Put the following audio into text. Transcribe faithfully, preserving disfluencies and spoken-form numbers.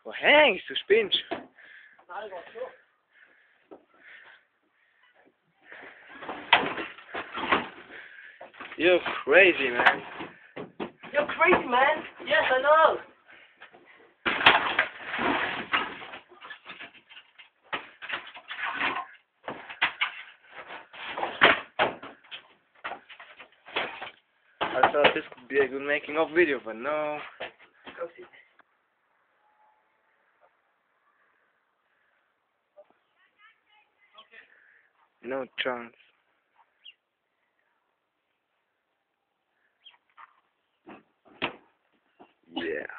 Wo hängst du? Spinnst? You're crazy, man. You're crazy, man. Yes, I know. I thought this could be a good making of video, but no. Go sit. No chance. Yeah.